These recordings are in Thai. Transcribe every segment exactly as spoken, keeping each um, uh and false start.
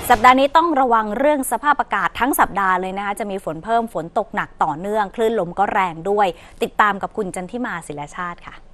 สัปดาห์นี้ต้องระวังเรื่องสภาพอากาศทั้งสัปดาห์เลยนะคะจะมีฝนเพิ่มฝนตกหนักต่อเนื่องคลื่นลมก็แรงด้วยติดตามกับคุณจันทิมาศิลาชาติค่ะ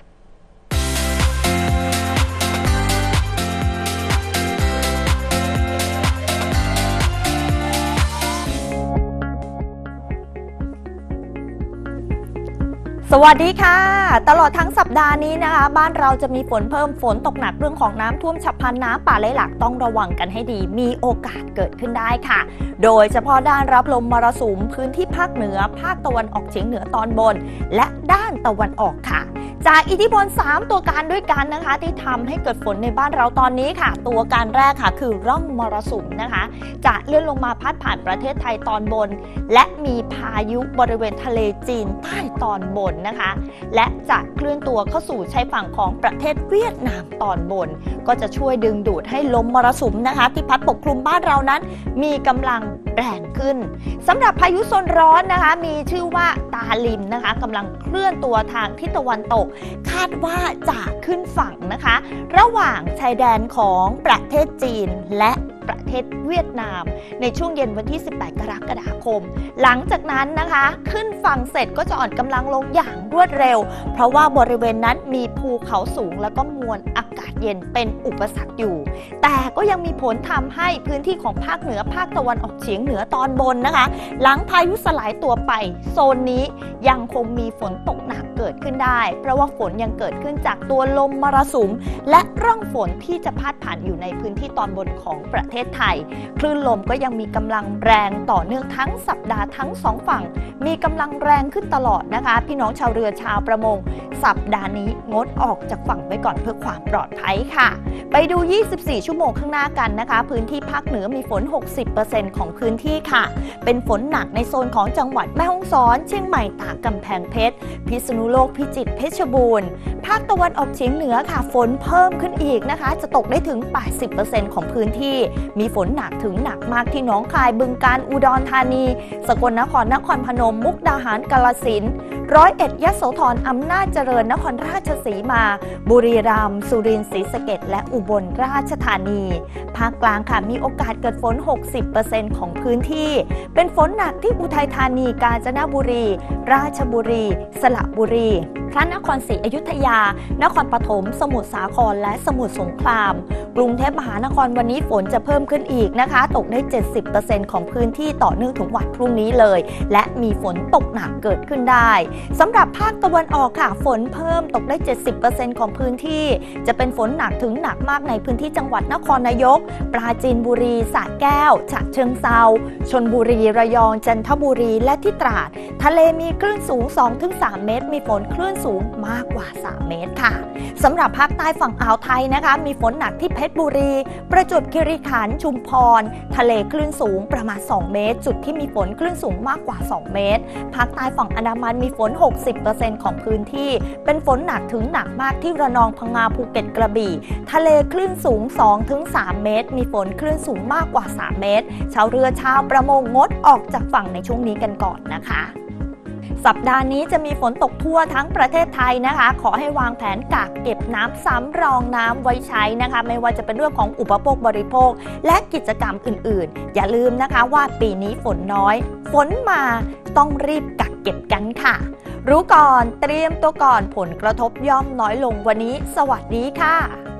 สวัสดีค่ะตลอดทั้งสัปดาห์นี้นะคะบ้านเราจะมีฝนเพิ่มฝนตกหนักเรื่องของน้ำท่วมฉับพลันน้ำป่าไหลหลากต้องระวังกันให้ดีมีโอกาสเกิดขึ้นได้ค่ะโดยเฉพาะด้านรับลมมรสุมพื้นที่ภาคเหนือภาคตะวันออกเฉียงเหนือตอนบนและด้านตะวันออกค่ะจากอิทธิพลสามตัวการด้วยกันนะคะที่ทำให้เกิดฝนในบ้านเราตอนนี้ค่ะตัวการแรกค่ะคือร่องมรสุมนะคะจะเลื่อนลงมาพัดผ่านประเทศไทยตอนบนและมีพายุบริเวณทะเลจีนใต้ตอนบนนะคะและจะเคลื่อนตัวเข้าสู่ชายฝั่งของประเทศเวียดนามตอนบนก็จะช่วยดึงดูดให้ลมมรสุมนะคะที่พัดปกคลุมบ้านเรานั้นมีกำลังแรงขึ้นสำหรับพายุโซนร้อนนะคะมีชื่อว่าตาลิมนะคะกำลังเคลื่อนตัวทางทิศตะวันตกคาดว่าจะขึ้นฝั่งนะคะระหว่างชายแดนของประเทศจีนและประเทศเวียดนามในช่วงเย็นวันที่สิบแปดกรกฎาคมหลังจากนั้นนะคะขึ้นฝั่งเสร็จก็จะอ่อนกำลังลงอย่างรวดเร็วเพราะว่าบริเวณนั้นมีภูเขาสูงแล้วก็มวลอากาศเย็นเป็นอุปสรรคอยู่แต่ก็ยังมีผลทำให้พื้นที่ของภาคเหนือภาคตะวันออกเฉียงเหนือตอนบนนะคะหลังพายุสลายตัวไปโซนนี้ยังคงมีฝนตกหนักเกิดขึ้นได้เพราะว่าฝนยังเกิดขึ้นจากตัวลมมรสุมและร่องฝนที่จะพาดผ่านอยู่ในพื้นที่ตอนบนของประเทศไทยคลื่นลมก็ยังมีกำลังแรงต่อเนื่องทั้งสัปดาห์ทั้งสองฝั่งมีกำลังแรงขึ้นตลอดนะคะพี่น้องชาวเรือชาวประมงสัปดาห์นี้งดออกจากฝั่งไว้ก่อนเพื่อความปลอดภัยค่ะไปดูยี่สิบสี่ชั่วโมงข้างหน้ากันนะคะพื้นที่ภาคเหนือมีฝน หกสิบเปอร์เซ็นต์ ของพื้นที่ค่ะเป็นฝนหนักในโซนของจังหวัดแม่ฮ่องสอนเชียงใหม่ตากกำแพงเพชรพิษณุโลกพิจิตรเพชรบูรณ์ภาคตะวันออกเฉียงเหนือค่ะฝนเพิ่มขึ้นอีกนะคะจะตกได้ถึง แปดสิบเปอร์เซ็นต์ ของพื้นที่มีฝนหนักถึงหนักมากที่หนองคายบึงกาฬอุดรธานีสกลนครนครพนมมุกดาหารกาฬสินธุ์ร้อยเอ็ดยโสธรอำนาจเจริญนครราชสีมาบุรีรัมย์สุรินทร์ศรีสะเกษและอุบลราชธานีภาคกลางค่ะมีโอกาสเกิดฝน หกสิบเปอร์เซ็นต์ ของพื้นที่เป็นฝนหนักที่อุทัยธานีกาญจนบุรีราชบุรีสระบุรีพระนครศรีอยุธยานครปฐมสมุทรสาครและสมุทรสงครามกรุงเทพมหานครวันนี้ฝนจะเพิ่มขึ้นอีกนะคะตกได้ เจ็ดสิบเปอร์เซ็นต์ ของพื้นที่ต่อเนื่องถึงวันพรุ่งนี้เลยและมีฝนตกหนักเกิดขึ้นได้สำหรับภาคตะวันออกค่ะฝนเพิ่มตกได้ เจ็ดสิบเปอร์เซ็นต์ ของพื้นที่จะเป็นฝนหนักถึงหนักมากในพื้นที่จังหวัดนครนายกปราจีนบุรีสระแก้วฉะเชิงเทราชลบุรีระยองจันทบุรีและที่ตราดทะเลมีคลื่นสูง สองถึงสาม เมตรมีฝนคลื่นสูงมากกว่าสามเมตรค่ะสำหรับภาคใต้ฝั่งอ่าวไทยนะคะมีฝนหนักที่เพชรบุรีประจวบคีรีขันธ์ชุมพรทะเลคลื่นสูงประมาณสองเมตรจุดที่มีฝนคลื่นสูงมากกว่าสองเมตรภาคใต้ฝั่งอันดามันมีฝน หกสิบเปอร์เซ็นต์ ของพื้นที่เป็นฝนหนักถึงหนักมากที่ระนองพังงาภูเก็ตกระบี่ทะเลคลื่นสูง สองถึงสาม เมตรมีฝนคลื่นสูงมากกว่าสามเมตรชาวเรือชาวประมงงดออกจากฝั่งในช่วงนี้กันก่อนนะคะสัปดาห์นี้จะมีฝนตกทั่วทั้งประเทศไทยนะคะขอให้วางแผนกักเก็บน้ำสำรองน้ำไว้ใช้นะคะไม่ว่าจะเป็นเรื่องของอุปโภคบริโภคและกิจกรรมอื่นๆอย่าลืมนะคะว่าปีนี้ฝนน้อยฝนมาต้องรีบกักเก็บกันค่ะรู้ก่อนเตรียมตัวก่อนผลกระทบย่อมน้อยลงวันนี้สวัสดีค่ะ